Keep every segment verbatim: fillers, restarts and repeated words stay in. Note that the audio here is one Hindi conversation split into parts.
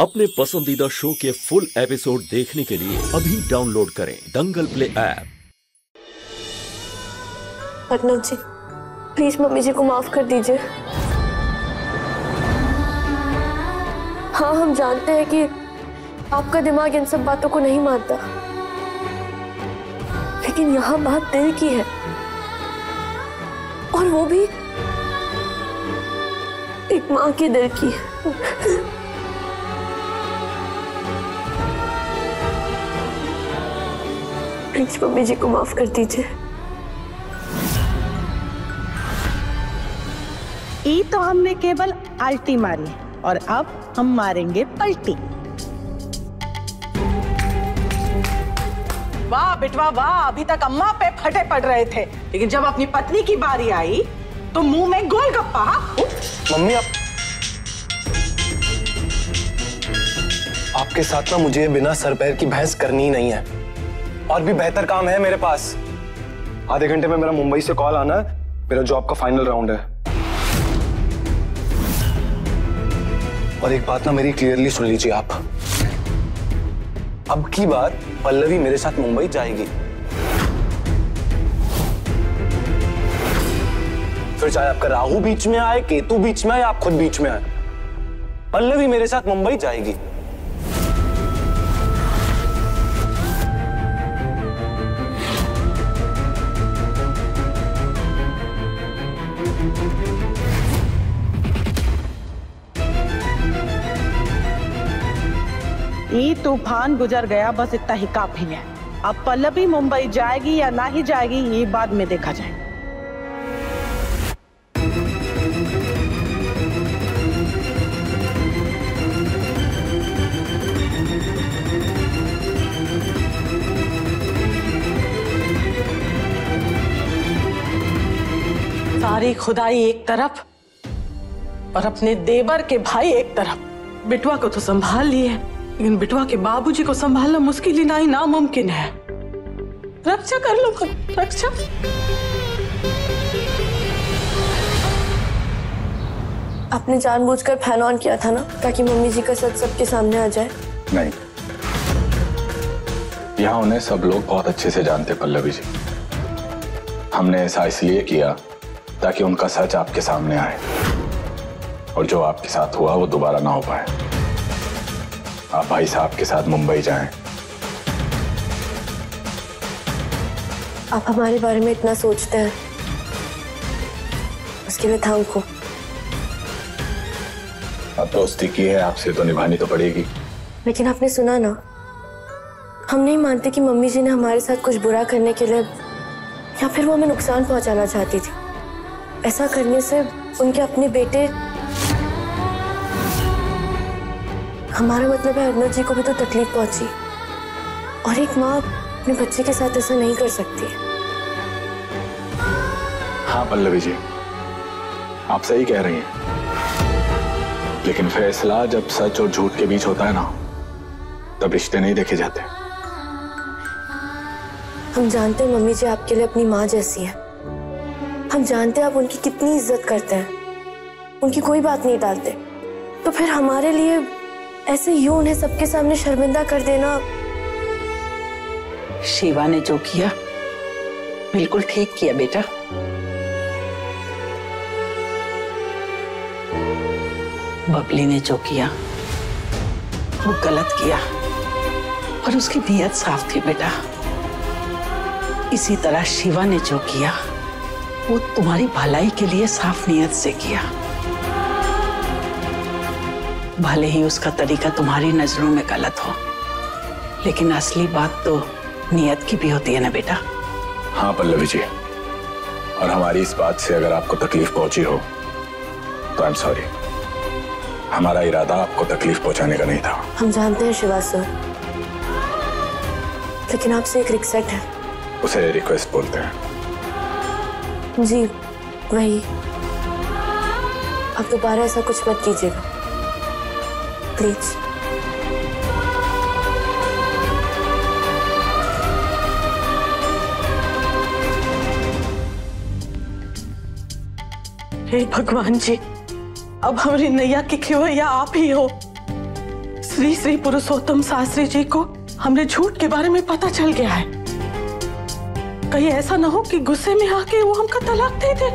अपने पसंदीदा शो के फुल एपिसोड देखने के लिए अभी डाउनलोड करें Dangal play app. Arnab ji, please mummy ji को माफ कर दीजिए। हाँ, हम जानते हैं कि आपका दिमाग इन सब बातों को नहीं मानता, लेकिन यहाँ बात दिल की है, और वो भी एक माँ के दिल की। प्लीज मम्मी जी को माफ कर दीजिए। ई तो हमने केवल आल्टी मारी और अब हम मारेंगे पलटी। वाह बेटवा वाह, अभी तक अम्मा पे फटे पड़ रहे थे, लेकिन जब अपनी पत्नी की बारी आई तो मुंह में गोलगप्पा। मम्मी आप आपके साथ ना मुझे बिना सर पैर की बहस करनी ही नहीं है, और भी बेहतर काम है मेरे पास। आधे घंटे में मेरा मुंबई से कॉल आना है, मेरा जॉब का फाइनल राउंड है। और एक बात ना मेरी क्लियरली सुन लीजिए आप, अब की बार पल्लवी मेरे साथ मुंबई जाएगी, फिर चाहे आपका राहु बीच में आए, केतु बीच में आए, आप खुद बीच में आए, पल्लवी मेरे साथ मुंबई जाएगी। ये तूफान गुजर गया, बस इतना ही काफी है। अब पल्लवी मुंबई जाएगी या ना ही जाएगी ये बाद में देखा जाए। सारी खुदाई एक तरफ और अपने देवर के भाई एक तरफ। बिटवा को तो संभाल लिए, लेकिन बिटवा के बाबूजी को संभालना मुश्किल ही नहीं नामुमकिन है। रक्षा कर लो, रक्षा। आपने जानबूझकर फैन ऑन किया था ना, ताकि मम्मी जी का सच सबके सामने आ जाए। नहीं, यहाँ उन्हें सब लोग बहुत अच्छे से जानते पल्लवी जी। हमने ऐसा इसलिए किया ताकि उनका सच आपके सामने आए, और जो आपके साथ हुआ वो दोबारा ना हो पाए। आप भाई साहब के साथ मुंबई जाएं। आप हमारे बारे में इतना सोचते हैं, उसके लिए थैंक यू। अब दोस्ती की है आपसे तो निभानी तो पड़ेगी। लेकिन आपने सुना ना, हम नहीं मानते कि मम्मी जी ने हमारे साथ कुछ बुरा करने के लिए, या फिर वो हमें नुकसान पहुंचाना चाहती थी। ऐसा करने से उनके अपने बेटे, हमारा मतलब है अर्नब जी को भी तो तकलीफ पहुंची, और एक माँ अपने बच्चे के साथ ऐसा नहीं कर सकती। हाँ पल्लवी जी, आप सही कह रही हैं, लेकिन फैसला जब सच और झूठ के बीच होता है ना, तब रिश्ते नहीं देखे जाते। हम जानते हैं मम्मी जी आपके लिए अपनी माँ जैसी है। हम जानते हैं आप उनकी कितनी इज्जत करते हैं, उनकी कोई बात नहीं टालते। तो फिर हमारे लिए ऐसे यूं उन्हें सबके सामने शर्मिंदा कर देना। शिवा ने जो किया बिल्कुल ठीक किया बेटा। बबली ने जो किया वो गलत किया, और उसकी नीयत साफ थी बेटा। इसी तरह शिवा ने जो किया वो तुम्हारी भलाई के लिए साफ नीयत से किया। भले ही उसका तरीका तुम्हारी नजरों में गलत हो, लेकिन असली बात तो नीयत की भी होती है ना बेटा। हाँ पल्लवी जी, और हमारी इस बात से अगर आपको तकलीफ पहुंची हो तो आई एम सॉरी। हमारा इरादा आपको तकलीफ पहुंचाने का नहीं था। हम जानते हैं शिवा सर, लेकिन आपसे एक रिक्वेस्ट है। उसे रिक्वेस्ट बोलते हैं? जी वही। अब दोबारा ऐसा कुछ मत कीजिएगा प्लीज। हे भगवान जी, अब हमारी नैया की खिवैया आप ही हो। इस श्री श्री पुरुषोत्तम शास्त्री जी को हमने झूठ के बारे में पता चल गया है। कहीं ऐसा ना हो कि गुस्से में आके वो हमका तलाक दे दे।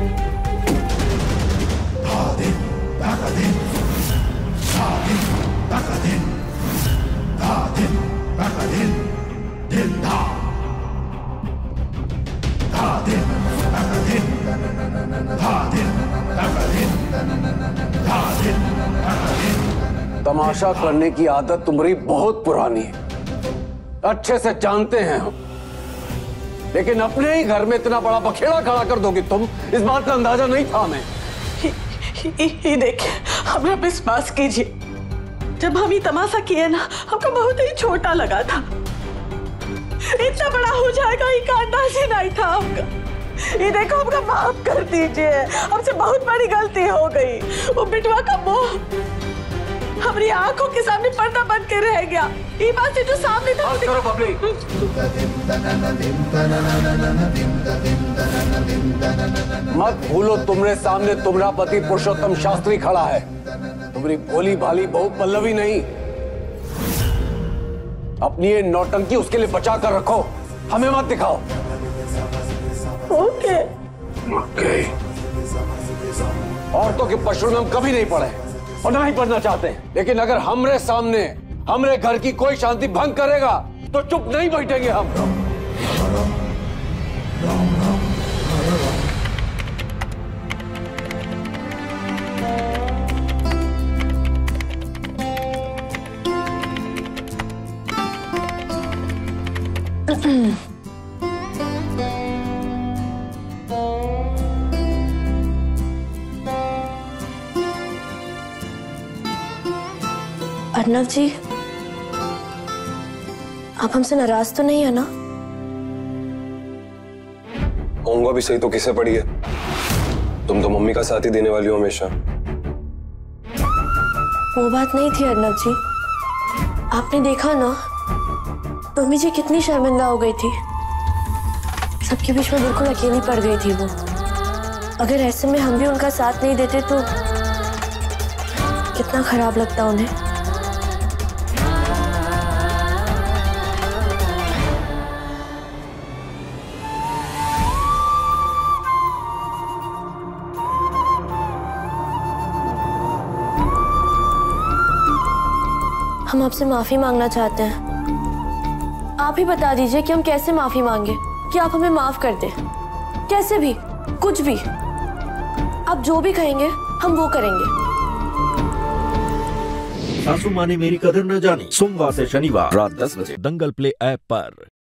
तमाशा करने की आदत तुम्हारी बहुत पुरानी है, अच्छे से जानते हैं हम। लेकिन अपने ही घर में इतना बड़ा बखेड़ा खड़ा कर दोगे तुम, इस बात का अंदाजा नहीं था हमें। ये देखिए, हमें विश्वास कीजिए, जब हम ये तमाशा किए ना, हमको बहुत ही छोटा लगा था। इतना बड़ा हो जाएगा ये अंदाज ही नहीं था हमका। ये देखो, हमका माफ कर दीजिए, हमसे बहुत बड़ी गलती हो गई। वो बिटवा का मोह हमारी आंखों के सामने पर्दा बन के रह गया। ये बात जो सामने था। करो बबली। मत भूलो, तुम्हारे सामने तुम्हारा पति पुरुषोत्तम शास्त्री खड़ा है, तुम्हारी भोली भाली बहू पल्लवी नहीं। अपनी ये नौटंकी उसके लिए बचा कर रखो, हमें मत दिखाओ। ओके। ओके। औरतों के पशु में हम कभी नहीं पड़े और ना ही पढ़ना चाहते हैं, लेकिन अगर हमरे सामने हमरे घर की कोई शांति भंग करेगा तो चुप नहीं बैठेंगे हम। अर्नव जी, आप हमसे नाराज तो नहीं है ना? होऊंगा भी सही तो किसे पड़ी है? तुम तो मम्मी का साथ ही देने वाली हो हमेशा। वो बात नहीं थी अर्नव जी, आपने देखा ना मम्मी जी कितनी शर्मिंदा हो गई थी। सबके बीच में बिल्कुल अकेली पड़ गई थी वो। अगर ऐसे में हम भी उनका साथ नहीं देते तो कितना खराब लगता उन्हें। हम आपसे माफी मांगना चाहते हैं। आप ही बता दीजिए कि हम कैसे माफी मांगे कि आप हमें माफ कर दें। कैसे भी, कुछ भी, आप जो भी कहेंगे हम वो करेंगे। सासू माँ ने मेरी कदर न जानी, सोमवार से शनिवार रात दस बजे दंगल प्ले ऐप पर।